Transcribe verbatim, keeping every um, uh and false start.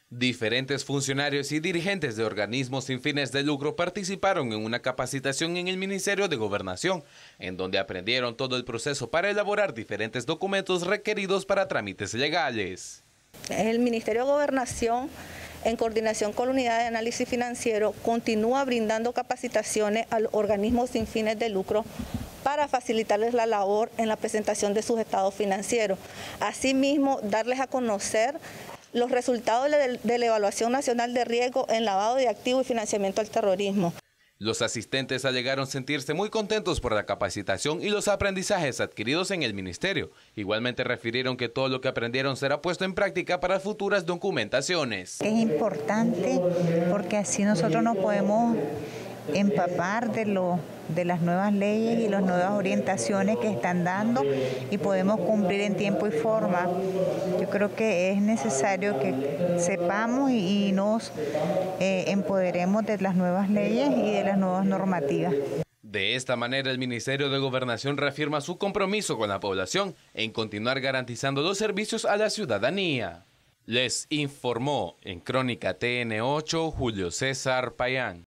Diferentes funcionarios y dirigentes de organismos sin fines de lucro participaron en una capacitación en el Ministerio de Gobernación, en donde aprendieron todo el proceso para elaborar diferentes documentos requeridos para trámites legales. El Ministerio de Gobernación, en coordinación con la Unidad de Análisis Financiero, continúa brindando capacitaciones a los organismos sin fines de lucro para facilitarles la labor en la presentación de sus estados financieros. Asimismo, darles a conocer los resultados de la Evaluación Nacional de Riesgo en lavado de activos y financiamiento al terrorismo. Los asistentes alegaron sentirse muy contentos por la capacitación y los aprendizajes adquiridos en el ministerio. Igualmente refirieron que todo lo que aprendieron será puesto en práctica para futuras documentaciones. Es importante porque así nosotros nos podemos empapar de, lo, de las nuevas leyes y las nuevas orientaciones que están dando y podemos cumplir en tiempo y forma. Yo creo que es necesario que sepamos y, y nos eh, empoderemos de las nuevas leyes y de las nuevas normativas. De esta manera, el Ministerio de Gobernación reafirma su compromiso con la población en continuar garantizando los servicios a la ciudadanía. Les informó en Crónica T N ocho Julio César Payán.